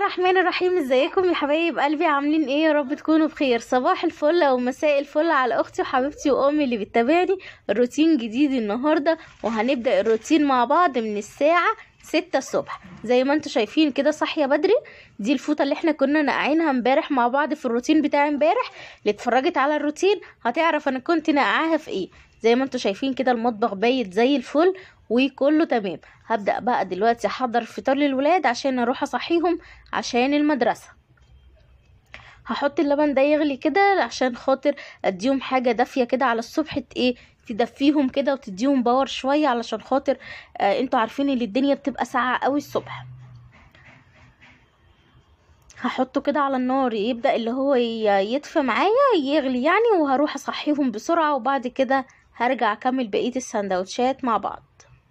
الرحمن الرحيم. ازيكم يا حبايب قلبي؟ عاملين ايه؟ يا رب تكونوا بخير. صباح الفل او مساء الفل على اختي وحبيبتي وامي اللي بتتابعني. الروتين جديد النهارده، وهنبدا الروتين مع بعض من الساعه 6 الصبح. زي ما انتم شايفين كده صاحيه بدري. دي الفوطه اللي احنا كنا نقعينها امبارح مع بعض في الروتين بتاع امبارح. اللي اتفرجت على الروتين هتعرف انا كنت نقعاها في ايه. زي ما انتم شايفين كده المطبخ بايت زي الفل وكله تمام. هبدأ بقى دلوقتي احضر فطار للولاد عشان اروح اصحيهم عشان المدرسة. هحط اللبن ده يغلي كده عشان خاطر اديهم حاجة دافية كده على الصبح تدفيهم كده وتديهم باور شوية، علشان خاطر انتوا عارفين ان الدنيا بتبقى ساقعة قوي الصبح. هحطه كده على النار يبدأ اللي هو يدفى معايا يغلي يعني، وهروح اصحيهم بسرعة، وبعد كده هرجع اكمل بقية السندوتشات مع بعض.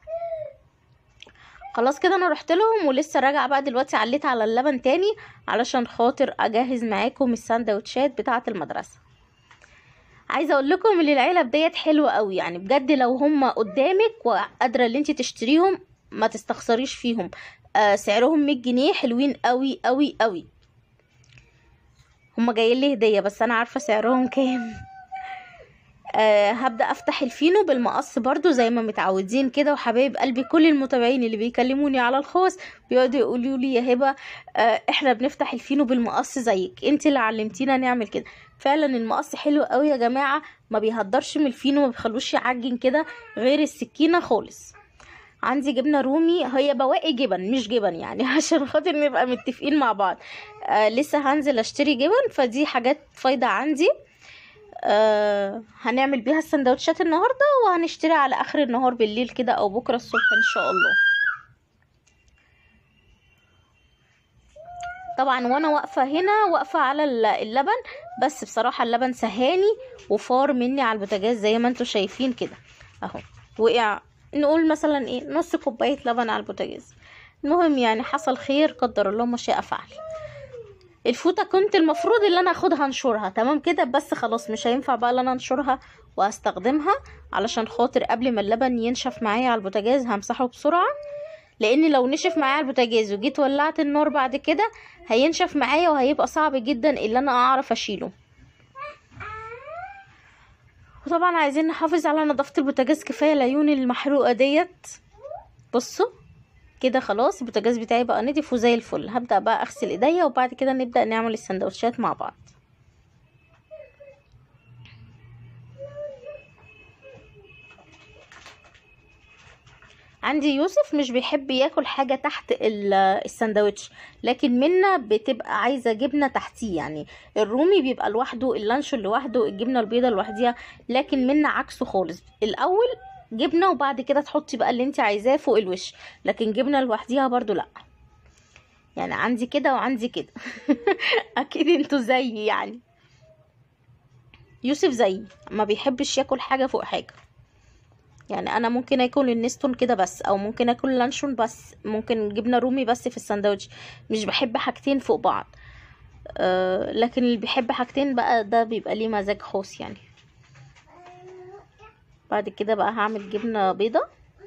خلاص كده انا رحت لهم ولسه راجعه بقى دلوقتي، عليت على اللبن تاني علشان خاطر اجهز معاكم السندوتشات بتاعه المدرسه. عايزه اقول لكم ان العلب ديت حلوه قوي يعني بجد، لو هم قدامك وقادره ان انت تشتريهم ما تستخسريش فيهم. سعرهم 100 جنيه، حلوين قوي قوي قوي. هم جايين لي هديه بس انا عارفه سعرهم كام. هبدأ افتح الفينو بالمقص برضو زي ما متعودين كده. وحبايب قلبي كل المتابعين اللي بيكلموني على الخاص بيقعدوا يقولوا لي يا هبة احنا بنفتح الفينو بالمقص زيك، انت اللي علمتينا نعمل كده. فعلا المقص حلو قوي يا جماعة، ما بيهدرش من الفينو، ما بيخلوش يعجن كده غير السكينة خالص. عندي جبنة رومي، هي بواقي جبن مش جبن يعني عشان خاطر نبقى متفقين مع بعض. لسه هنزل اشتري جبن، فدي حاجات فايدة عندي. هنعمل بيها السندوتشات النهارده، وهنشتري على اخر النهار بالليل كده او بكره الصبح ان شاء الله. طبعا وانا واقفه هنا واقفه على اللبن، بس بصراحه اللبن سهاني وفار مني على البوتاجاز زي ما انتم شايفين كده اهو. وقع نقول مثلا ايه نص كوبايه لبن على البوتاجاز. المهم يعني حصل خير، قدر الله ما شاء فعل. الفوطه كنت المفروض ان انا اخدها انشرها تمام كده، بس خلاص مش هينفع بقى ان انا انشرها وهستخدمها، علشان خاطر قبل ما اللبن ينشف معايا على البوتاجاز همسحه بسرعه. لان لو نشف معايا على البوتاجاز وجيت ولعت النار بعد كده هينشف معايا وهيبقى صعب جدا ان انا اعرف اشيله. وطبعا عايزين نحافظ على نظافه البوتاجاز، كفايه العيون المحروقه ديت. بصوا كده خلاص البوتاجاز بتاعي بقى نضيف وزي الفل. هبدأ بقى اغسل ايديا وبعد كده نبدأ نعمل السندوتشات مع بعض. عندي يوسف مش بيحب ياكل حاجة تحت السندوتش، لكن منا بتبقى عايزة جبنة تحتيه. يعني الرومي بيبقى لوحده، اللانشون لوحده، الجبنة البيضة لوحديها، لكن منا عكسه خالص. الاول جبنة وبعد كده تحطي بقى اللي انت عايزاه فوق الوش، لكن جبنة لوحديها برضو لا. يعني عندي كده وعندي كده اكيد انتوا زيي يعني. يوسف زيي ما بيحبش ياكل حاجة فوق حاجة. يعني انا ممكن اكل النستون كده بس، او ممكن اكل لانشون بس، ممكن جبنه رومي بس في الساندوتش. مش بحب حاجتين فوق بعض. لكن اللي بيحب حاجتين بقى ده بيبقى ليه مزاج خاص يعني. بعد كده بقى هعمل جبنه بيضه،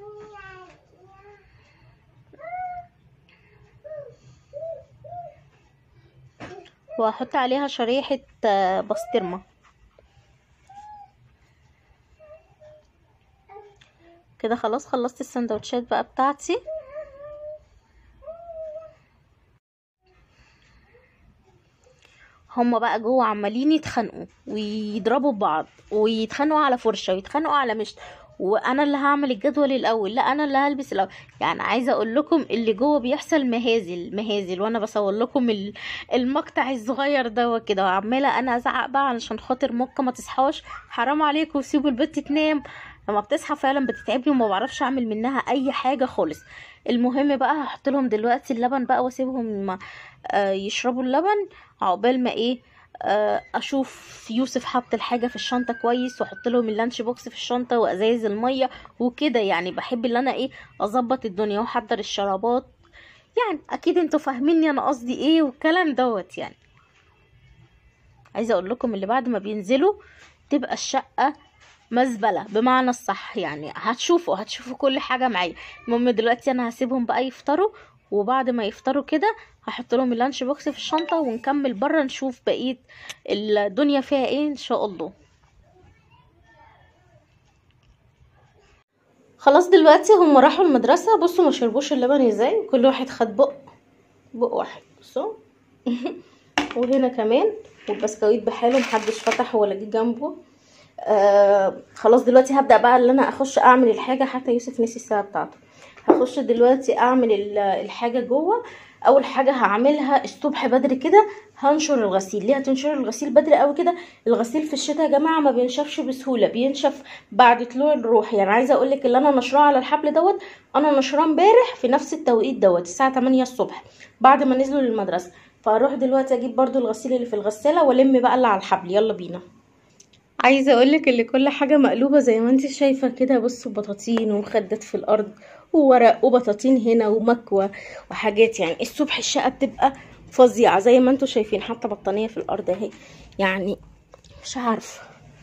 وهحط عليها شريحه بسطرمه كده. خلاص خلصت السندوتشات بقى بتاعتي. هما بقى جوه عمالين يتخانقوا ويضربوا ببعض ويتخانقوا على فرشه ويتخانقوا على مشط، وانا اللي هعمل الجدول الاول، لا انا اللي هلبس الاول. يعني عايزه اقول لكم اللي جوه بيحصل مهازل مهازل، وانا بصور لكم المقطع الصغير ده كده، وعماله انا ازعق بقى علشان خاطر مكه ما تصحاش. حرام عليكم سيبوا البت تنام. لما بتصحى فعلا بتتعبني وما بعرفش اعمل منها اي حاجه خالص. المهم بقى هحط لهم دلوقتي اللبن بقى واسيبهم يشربوا اللبن عقبال ما ايه اشوف يوسف حط الحاجه في الشنطه كويس، واحط لهم اللانش بوكس في الشنطه وازايز الميه وكده. يعني بحب ان انا ايه اظبط الدنيا واحضر الشرابات. يعني اكيد انتوا فاهميني انا قصدي ايه والكلام دوت يعني. عايزه اقول لكم اللي بعد ما بينزلوا تبقى الشقه مزبله بمعنى الصح. يعني هتشوفوا كل حاجه معايا. المهم دلوقتي انا هسيبهم بقى يفطروا، وبعد ما يفطروا كده هحط لهم اللانش بوكس في الشنطه ونكمل بره نشوف بقيه الدنيا فيها ايه ان شاء الله. خلاص دلوقتي هم راحوا المدرسه. بصوا ما شربوش اللبن ازاي، كل واحد خد بق واحد. بصوا وهنا كمان والبسكويت بحاله محدش فتح ولا جه جنبه. خلاص دلوقتي هبدأ بقى اللي انا اخش اعمل الحاجة. حتى يوسف نسي الساعة بتاعته. هخش دلوقتي اعمل الحاجة جوه. اول حاجة هعملها الصبح بدري كده هنشر الغسيل. ليه هتنشر الغسيل بدري قوي كده؟ الغسيل في الشتاء يا جماعة ما بينشفش بسهولة، بينشف بعد طلوع الروح. يعني عايزة اقولك اللي انا نشراه على الحبل دوت انا نشراه امبارح في نفس التوقيت دوت الساعة 8 الصبح بعد ما نزلوا للمدرسة. فهروح دلوقتي اجيب برضو الغسيل اللي في الغسالة والم بقى اللي على الحبل. يلا بينا. عايزه اقولك اللي كل حاجه مقلوبه زي ما انت شايفه كده. بصوا بطاطين ومخدات في الارض وورق وبطاطين هنا ومكوى وحاجات. يعني الصبح الشقه بتبقى فظيعه زي ما انتم شايفين. حتى بطانيه في الارض اهي. يعني مش عارفه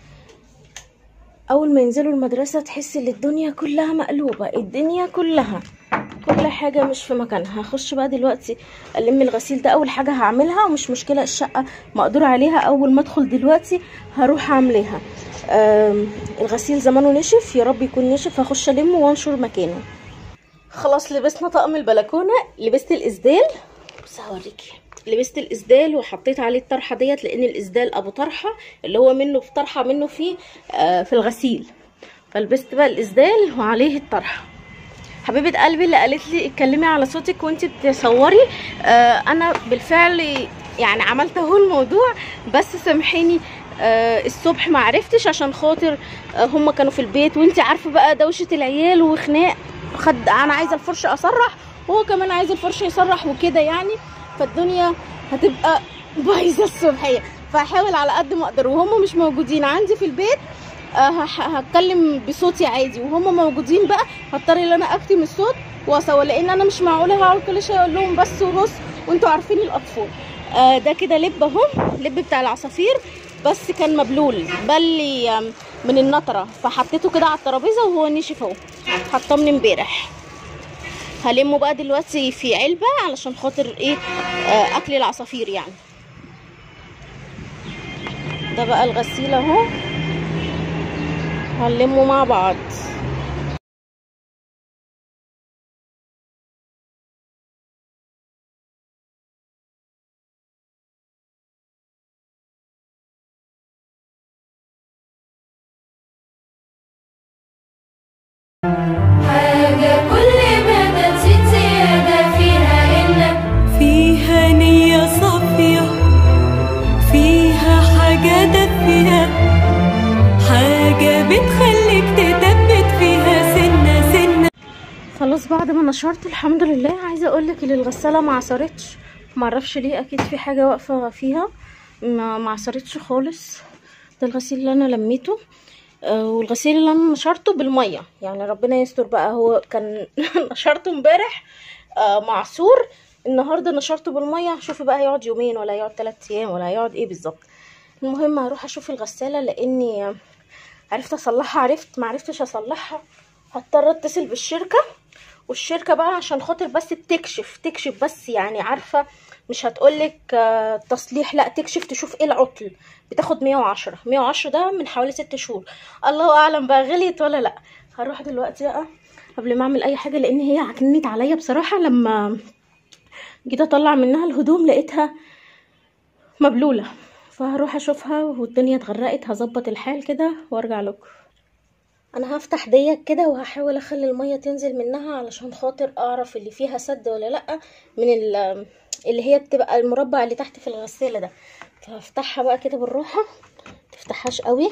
اول ما ينزلوا المدرسه تحس ان الدنيا كلها مقلوبه. الدنيا كلها كل حاجه مش في مكانها. هخش بقى دلوقتي الم الغسيل ده اول حاجه هعملها. ومش مشكله الشقه مقدور عليها. اول ما ادخل دلوقتي هروح اعملها. الغسيل زمانه نشف، يا رب يكون نشف. هخش المه وانشر مكانه. خلاص لبسنا طقم البلكونه. لبست الاسدال. بص هوريكي. لبست الاسدال وحطيت عليه الطرحه ديت لان الاسدال ابو طرحه اللي هو منه في طرحه منه في الغسيل. فلبست بقى الاسدال وعليه الطرحه. حبيبه قلبي اللي قالت لي اتكلمي على صوتك وانت بتصوري، انا بالفعل يعني عملت اهو الموضوع. بس سامحيني الصبح ما عرفتش عشان خاطر هم كانوا في البيت وانت عارفه بقى دوشه العيال وخناق. انا عايزه الفرش اسرح وهو كمان عايز الفرش يسرح وكده يعني. فالدنيا هتبقى بايظه الصبحيه. فهحاول على قد ما اقدر وهم مش موجودين عندي في البيت هتكلم بصوتي عادي. وهم موجودين بقى هضطر ان انا اكتم الصوت واصور لان انا مش معقوله هقعد كل شويه اقول لهم بس وبص وانتوا عارفين الاطفال. ده كده لب اهو. لب بتاع العصافير بس كان مبلول بلي من النطره فحطيته كده على الترابيزه وهو نشف اهو. حطاه من امبارح. هلمه بقى دلوقتي في علبه علشان خاطر ايه اكل العصافير يعني. ده بقى الغسيل اهو هنلمه مع بعض. حاجة كل ما تزيد زيادة فيها إن فيها نية صافية، فيها حاجة دافية، حاجة بتخليك تثبت فيها سنة سنة. خلاص بعد ما نشرت الحمد لله. عايزه اقولك ان الغساله ما عصرتش. معرفش ليه، اكيد في حاجه واقفه فيها. ما عصرتش خالص. ده الغسيل اللي انا لميته والغسيل اللي انا نشرته بالميه. يعني ربنا يستر بقى. هو كان نشرته امبارح معصور. النهارده نشرته بالميه. شوفي بقى هيقعد يومين ولا هيقعد 3 ايام ولا هيقعد ايه بالظبط. المهم هروح اشوف الغساله لاني عرفت اصلحها. ما عرفتش اصلحها هضطر اتصل بالشركه. والشركه بقى عشان خاطر بس تكشف بس يعني عارفه مش هتقولك تصليح، لا تكشف تشوف ايه العطل. بتاخد 110 ده من حوالي 6 شهور. الله اعلم بقى غليت ولا لا. هروح دلوقتي بقى قبل ما اعمل اي حاجه لان هي عكنت عليا بصراحه. لما جيت اطلع منها الهدوم لقيتها مبلوله. فهروح اشوفها والدنيا اتغرقت. هظبط الحال كده وارجع لكم. انا هفتح ديت كده وهحاول اخلي الميه تنزل منها علشان خاطر اعرف اللي فيها سد ولا لا من اللي هي بتبقى المربع اللي تحت في الغساله ده. فهفتحها بقى كده بالراحه. متفتحهاش قوي.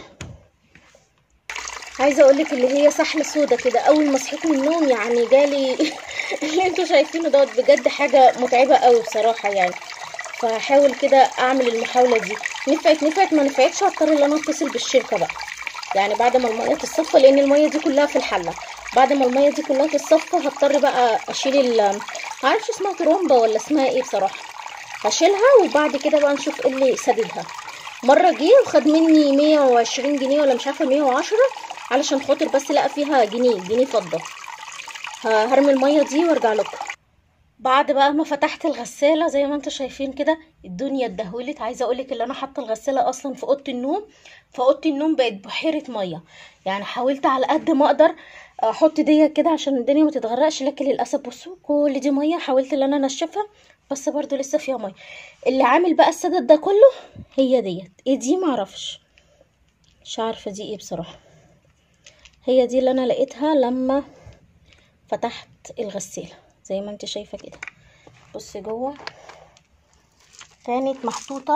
عايزه اقولك اللي هي سحل سودا كده. اول ما صحيت من النوم يعني جالي اللي انتوا شايفينه دوت. بجد حاجه متعبه قوي بصراحه يعني. فهحاول كده اعمل المحاوله دي. نفعت ما نفعتش هضطر ان انا اتصل بالشركه بقى. يعني بعد ما الميه تتصفى لان الميه دي كلها في الحله. بعد ما الميه دي كلها تتصفى هضطر بقى اشيل معرفش اسمها ترومبه ولا اسمها ايه بصراحه. هشيلها وبعد كده بقى نشوف ايه اللي سددها. مره جه وخد مني 120 جنيه ولا مش عارفه 110 علشان خاطر بس لقى فيها جنيه فضه. هرمي الميه دي وارجع لكم. بعد بقى ما فتحت الغساله زي ما انتم شايفين كده الدنيا اتدهولت. عايزه اقولك ان انا حاطه الغساله اصلا في اوضه النوم، فاوضه النوم بقت بحيره ميه. يعني حاولت على قد ما اقدر احط دي كده عشان الدنيا ما تتغرقش، لكن للاسف بصوا كل دي ميه. حاولت ان انا انشفها بس برضو لسه فيها ميه. اللي عامل بقى السدد ده كله هي ديت. ايه دي؟ معرفش، مش عارفه دي ايه بصراحه. هي دي اللي انا لقيتها لما فتحت الغساله زي ما انت شايفه كده. بصي جوه كانت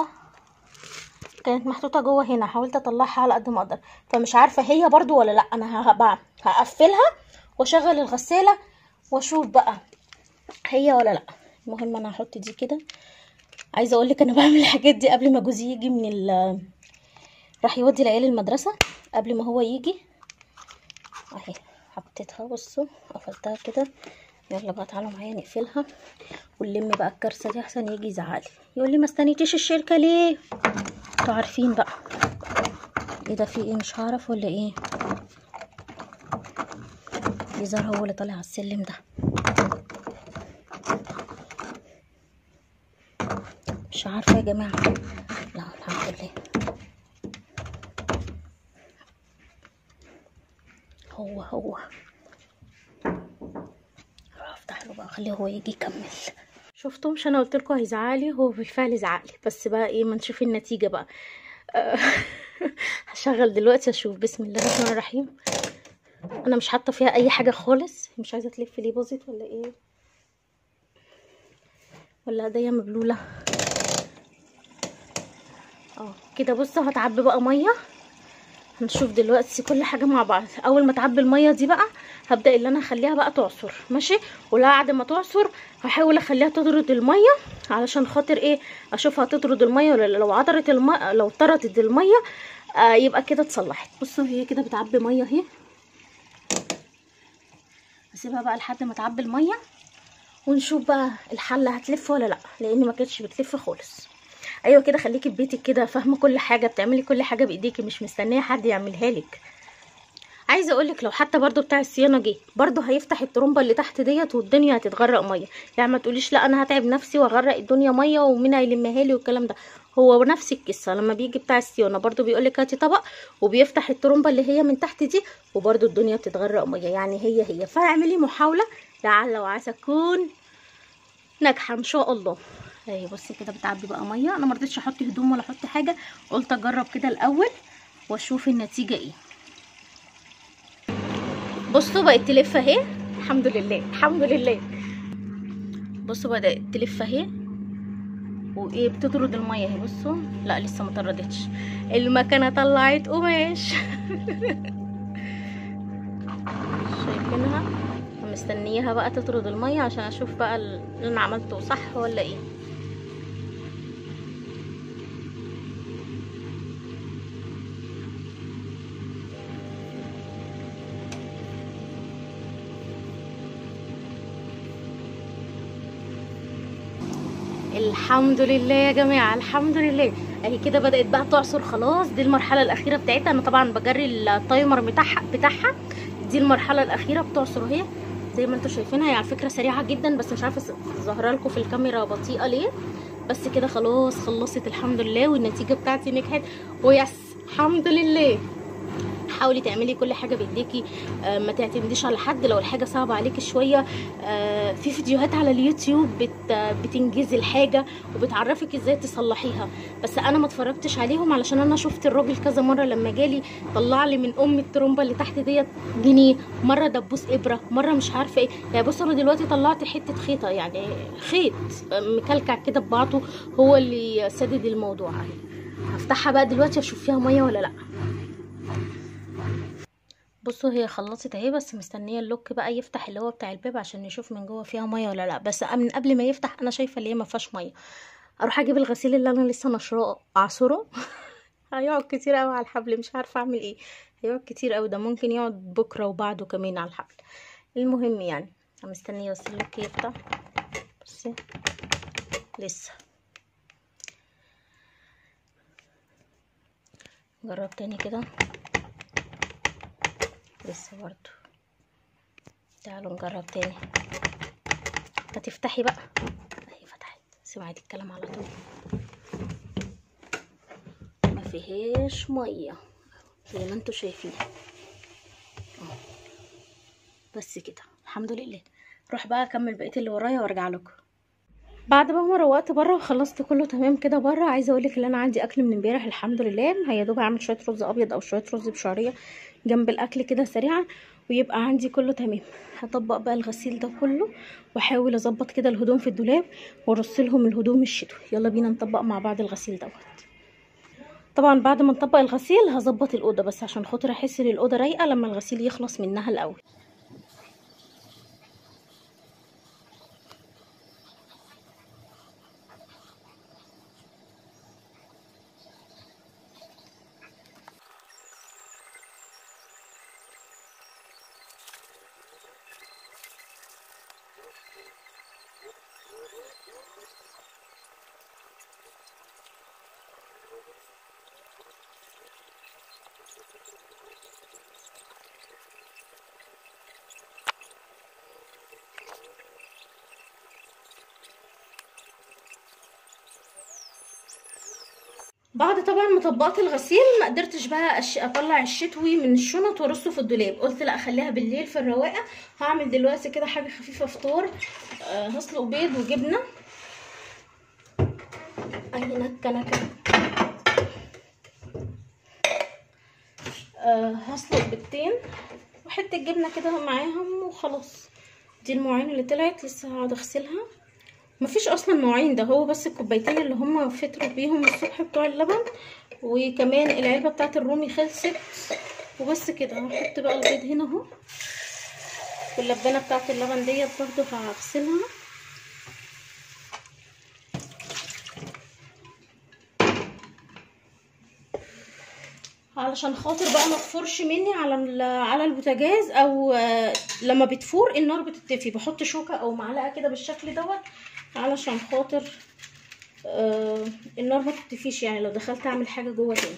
محطوطه جوه هنا. حاولت اطلعها على قد ما اقدر، فمش عارفه هي برضو ولا لا. انا هقفلها واشغل الغساله واشوف بقى هي ولا لا. المهم انا هحط دي كده. عايزه اقول لك انا بعمل الحاجات دي قبل ما جوزي يجي راح يودي العيال المدرسه. قبل ما هو يجي اهي حطيتها. بصوا قفلتها كده. يلا بقى تعالوا معايا نقفلها ونلم بقى الكارثه دي احسن يجي يزعلي يقول لي ما استنيتيش الشركه ليه. انتوا عارفين بقى ايه ده؟ في ايه؟ مش هعرف ولا ايه؟ يظهر هو اللي طالع على السلم ده. مش عارفه يا جماعه. لا الحمد لله هو افتح له بقى خليه هو يجي يكمل. شفتوا؟ مش انا قلت لكم هيزعلي؟ هو بالفعل زعلي. بس بقى ايه، ما نشوف النتيجه بقى. هشغل دلوقتي اشوف. بسم الله الرحمن الرحيم. انا مش حاطه فيها اي حاجه خالص. مش عايزه تلف ليه؟ باظت ولا ايه؟ ولا ايديا مبلوله؟ كده. بصوا هتعبي بقى ميه. هنشوف دلوقتي كل حاجه مع بعض. اول ما تعبي الميه دي بقى هبدا اللي انا اخليها بقى تعصر، ماشي؟ ولا بعد ما تعصر هحاول اخليها تطرد الميه علشان خاطر ايه، اشوفها تطرد الميه ولا لو عطرت الميه. لو طردت الميه يبقى كده اتصلحت. بصوا هي كده بتعبي ميه اهي. هسيبها بقى لحد ما تعبي الميه ونشوف بقى الحله هتلف ولا لا، لان ما كانتش بتلف خالص. ايوه كده، خليكي في بيتك كده فاهمه كل حاجه، بتعملي كل حاجه بايديكي، مش مستنيه حد يعملها لك. عايزه اقولك لو حتى برضو بتاع الصيانه جه برضو هيفتح الترمبه اللي تحت ديت والدنيا هتتغرق ميه. يعني ما تقوليش لا انا هتعب نفسي واغرق الدنيا ميه ومين هيلمها لي والكلام ده. هو نفس القصه لما بيجي بتاع الصيانه برضو بيقولك هاتي طبق وبيفتح الترمبه اللي هي من تحت دي وبرضو الدنيا بتتغرق ميه. يعني هي فاعملي محاوله لعل وعسى تكون ناجحه ان شاء الله. اهي بصي كده بتعبي بقى ميه. انا ما رضيتش احط هدوم ولا احط حاجه، قلت اجرب كده الاول واشوف النتيجه ايه. بصوا بقت تلف اهي. الحمد لله الحمد لله. بصوا بدات تلف اهي وايه بتطرد الميه اهي. بصوا لا لسه ما طردتش، المكنه طلعت قماش. شايفينها؟ مستنياها بقى تطرد الميه عشان اشوف بقى اللي انا عملته صح ولا ايه. الحمد لله يا جماعه الحمد لله. اهي كده بدات بقى تعصر خلاص. دي المرحله الاخيره بتاعتها. انا طبعا بجري التايمر بتاعها. دي المرحله الاخيره بتعصر اهي زي ما انتم شايفينها. هي على فكره سريعه جدا بس مش عارفه ظاهره لكم في الكاميرا بطيئه ليه. بس كده خلاص خلصت الحمد لله والنتيجه بتاعتي نجحت ويس الحمد لله. حاولي تعملي كل حاجه بايديكي، ما تعتمديش على حد. لو الحاجه صعبه عليكي شويه في فيديوهات على اليوتيوب بتنجزي الحاجه وبتعرفك ازاي تصلحيها. بس انا ما اتفرجتش عليهم علشان انا شفت الراجل كذا مره لما جالي طلع لي من الترومبه اللي تحت ديت جنيه، مره دبوس ابره، مره مش عارفه ايه. يعني بصوا انا دلوقتي طلعت حته خيطه، يعني خيط مكلكع كده ببعضه هو اللي سدد الموضوع. هفتحها بقى دلوقتي اشوف فيها ميه ولا لا. بصوا هي خلصت اهي بس مستنيه اللوك بقى يفتح اللي هو بتاع الباب عشان نشوف من جوه فيها ميه ولا لا. بس من قبل ما يفتح انا شايفه اللي هي ما فيهاش ميه. اروح اجيب الغسيل اللي انا لسه نشراه اعصره. هيقعد كتير قوي على الحبل، مش عارفه اعمل ايه. هيقعد كتير قوي، ده ممكن يقعد بكره وبعده كمان على الحبل. المهم يعني انا مستنيه بس اللوك يفتح. بصي لسه. جرب تاني كده لسه برضو. تعالوا نجرب تاني. هتفتحي بقى اهي، فتحت، سمعت الكلام على طول، ما فيهاش ميه زي ما انتوا شايفين اهو. بس كده الحمد لله. روح بقى اكمل بقيه اللي ورايا وارجع لكم. بعد بقى ما روقت بره وخلصت كله تمام كده بره، عايزه اقول لك ان انا عندي اكل من امبارح الحمد لله. هي دوب هعمل شويه رز ابيض او شويه رز بشعريه جنب الاكل كده سريعا ويبقى عندي كله تمام. هطبق بقى الغسيل ده كله واحاول اظبط كده الهدوم في الدولاب وارص لهم الهدوم الشتوي. يلا بينا نطبق مع بعض الغسيل دوت. طبعا بعد ما نطبق الغسيل هظبط الاوضه بس عشان خاطر احس ان الاوضه رايقه لما الغسيل يخلص منها الاول. بعد طبعا ما طبقت الغسيل ما قدرتش بقى اطلع الشتوي من الشنط وارصه في الدولاب، قلت لا اخليها بالليل في الرواقه. هعمل دلوقتي كده حاجه خفيفه فطار، هسلق بيض وجبنه اهي نكنكه، هسلق بيضتين وحته جبنه كده معاهم وخلاص. دي المواعين اللي طلعت لسه هقعد اغسلها. مفيش اصلا مواعين، ده هو بس الكوبايتين اللي هم فطروا بيهم الصبح بتوع اللبن، وكمان العلبه بتاعت الرومي خلصت وبس كده. هحط بقى البيض هنا اهو، واللبانه بتاعت اللبن ديت برضو هغسلها. علشان خاطر بقى ما تفورش مني على البوتاجاز، او لما بتفور النار بتتطفي بحط شوكه او معلقه كده بالشكل دوت علشان خاطر النار ما تطفيش، يعني لو دخلت اعمل حاجه جوه تاني.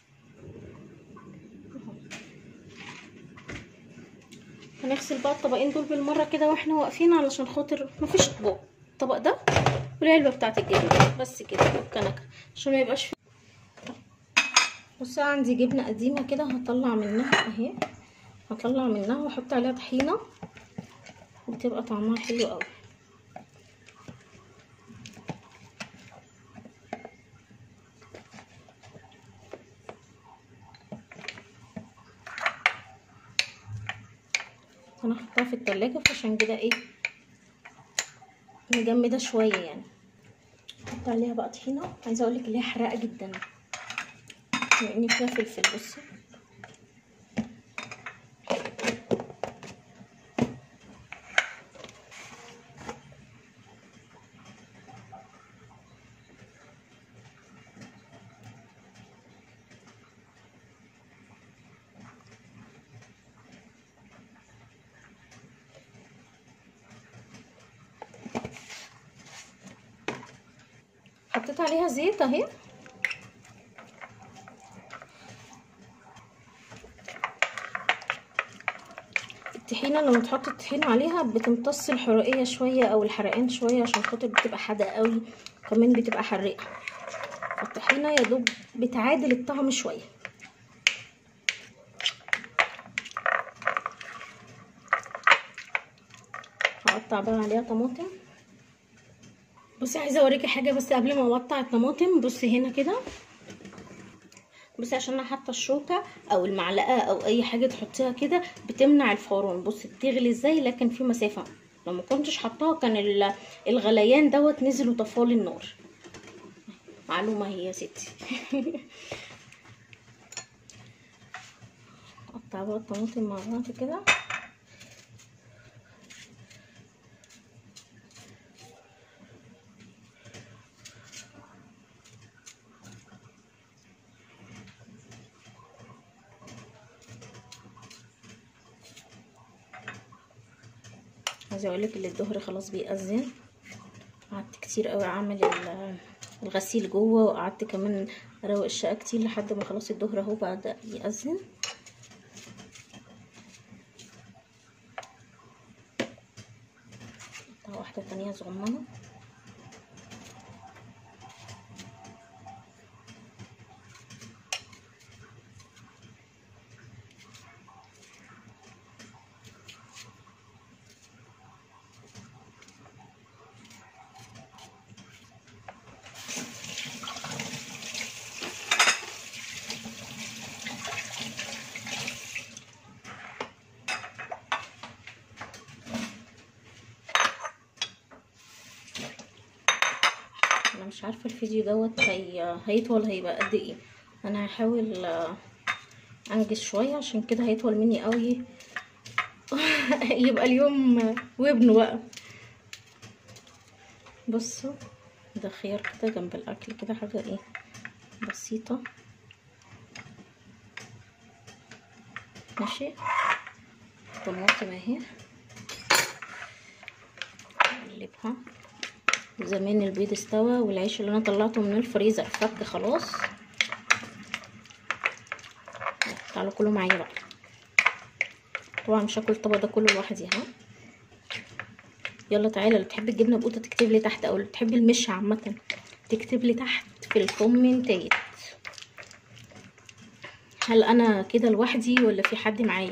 هنغسل بقى الطبقين دول بالمره كده واحنا واقفين علشان خاطر مفيش اطباق، الطبق ده والعلبه بتاعت الجبنه بس كده والكنكه عشان ما يبقاش. بصوا عندي جبنه قديمه كده هطلع منها اهي، هطلع منها واحط عليها طحينه وتبقى طعمها حلو قوي. انا هحطها في التلاجة عشان كده ايه مجمده شويه يعني. احط عليها بقى طحينه، عايزه اقول لك اللي هي حراقه جدا لان فيها فلفل. بصي حطيت عليها زيت اهي. الطحينه لما تحط الطحينه عليها بتمتص الحرقيه شويه او الحرقان شويه عشان خاطر بتبقى حادقه قوي كمان بتبقى حرقه. الطحينه يا دوب بتعادل الطعم شويه. هقطع بقى عليها طماطم. بصي عايزه اوريكي حاجه بس قبل ما اقطع الطماطم. بصي هنا كده، بصي عشان انا حاطه الشوكه او المعلقه او اي حاجه تحطيها كده بتمنع الفوران. بصي بتغلي ازاي لكن في مسافه، لو ما كنتش حطاها كان الغليان دوت نزل وطفالي النار. معلومه هي يا ستي. اقطع بقى الطماطم مع بعض كده. عايزه اقولك ان الظهر خلاص بيأذن. قعدت كتير قوي اعمل الغسيل جوه، وقعدت كمان اروق الشقه كتير لحد ما خلاص الظهر اهو بدا يأذن. احطها واحده تانية صغننه. انا مش عارفه الفيديو دوت هيطول هيبقى قد ايه. انا هحاول انجز شويه عشان كده هيطول مني قوي. يبقى اليوم وابنه بقى. بصوا ده خيار كده جنب الاكل كده، حاجه ايه بسيطه. ماشي، طماطم اهي نقلبها. زمان البيض استوى والعيش اللي انا طلعته من الفريزر فك خلاص. تعالوا كلوا معايا بقى. طبعا مش هاكل الطبق ده كله لوحدي. ها يلا تعالى، اللي تحب الجبنه بقوطه تكتب لي تحت، او اللي تحب المش عامه تكتب لي تحت في الكومنتات. هل انا كده لوحدي ولا في حد معايا؟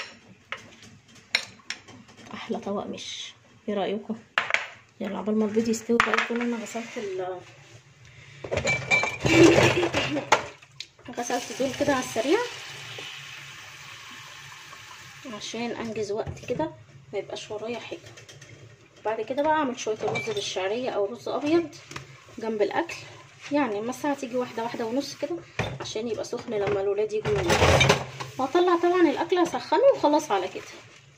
احلى طبق مش، ايه رايكم؟ يلا عقبال ما البيض يستوي بقى يكون انا غسلت غسلت دول كده على السريع عشان انجز وقت كده ما يبقاش ورايا حاجه. بعد كده بقى اعمل شويه رز بالشعريه او رز ابيض جنب الاكل، يعني اما الساعه تيجي 1:01:30 كده عشان يبقى سخن لما الولاد يجوا من المدرسه. واطلع طبعا الاكل اسخنه وخلاص على كده.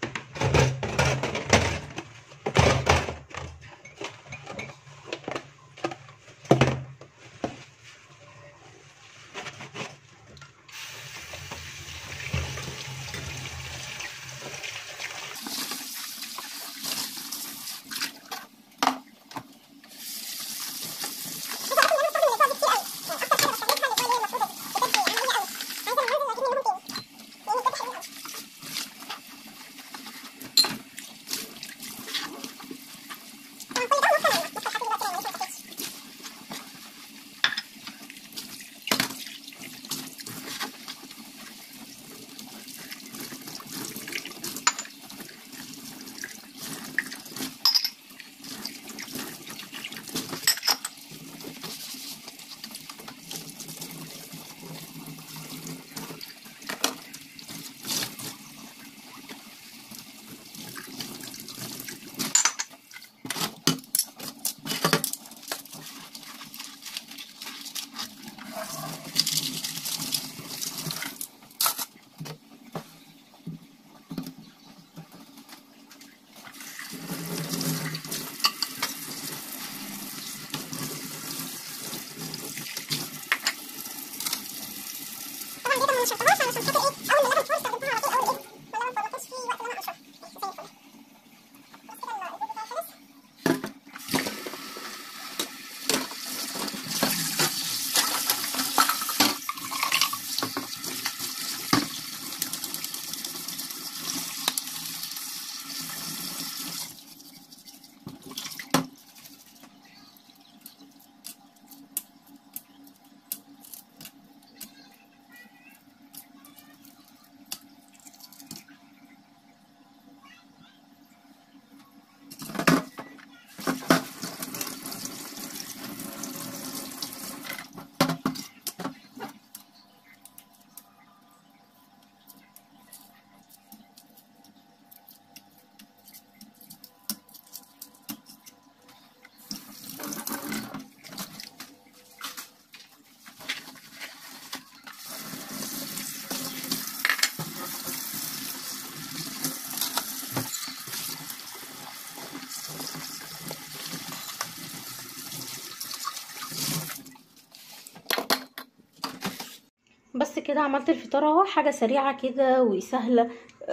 بس كده عملت الفطار اهو، حاجه سريعه كده وسهله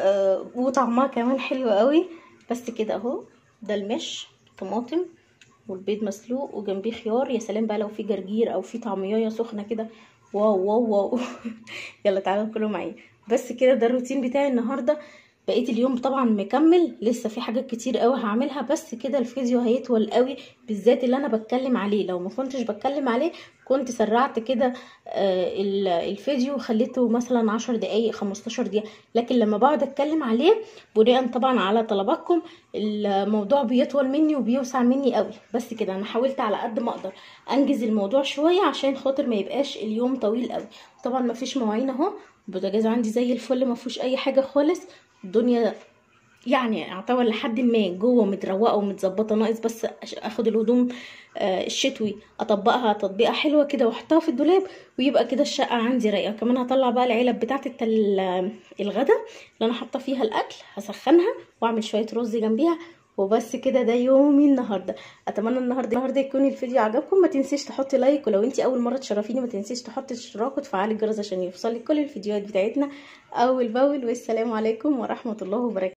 وطعمها كمان حلو قوي. بس كده اهو، ده المش طماطم والبيض مسلوق وجنبيه خيار. يا سلام بقى لو في جرجير او في طعميه سخنه كده، واو واو واو. يلا تعالوا كلوا معايا. بس كده ده الروتين بتاعي النهارده. بقيت اليوم طبعا مكمل، لسه في حاجات كتير قوي هعملها، بس كده الفيديو هيطول قوي، بالذات اللي انا بتكلم عليه. لو ما كنتش بتكلم عليه كنت سرعت كده الفيديو وخليته مثلا 10 دقايق 15 دقيقة، لكن لما بقعد اتكلم عليه بناء طبعا على طلباتكم الموضوع بيطول مني وبيوسع مني قوي. بس كده انا حاولت على قد ما اقدر انجز الموضوع شوية عشان خاطر ما يبقاش اليوم طويل قوي. طبعا ما فيش مواعين اهو، البوتاجاز عندي زي الفل ما فيهوش اي حاجة خالص، الدنيا يعني اعتبر لحد ما جوه متروقه ومتظبطه، ناقص بس اخد الهدوم الشتوي اطبقها تطبيقه حلوه كده واحطها في الدولاب، ويبقى كده الشقه عندي رايقه. كمان هطلع بقى العلب بتاعه الغدا اللي انا حاطه فيها الاكل، هسخنها واعمل شويه رز جنبيها، وبس كده. ده يومي النهارده. اتمنى النهارده يكون الفيديو عجبكم. ما تنسيش تحطي لايك، ولو انتي اول مره تشرفيني ما تنسيش تحطي اشتراك وتفعلي الجرس عشان يوصلك كل الفيديوهات بتاعتنا اول باول. والسلام عليكم ورحمه الله وبركاته.